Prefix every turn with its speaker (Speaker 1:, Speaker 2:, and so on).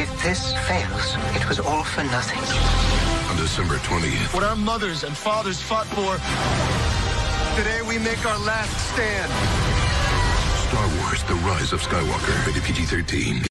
Speaker 1: If this fails, it was all for nothing.
Speaker 2: On December 20th.
Speaker 3: What our mothers and fathers fought for, today we make our last stand.
Speaker 2: Star Wars: The Rise of Skywalker. Rated PG-13.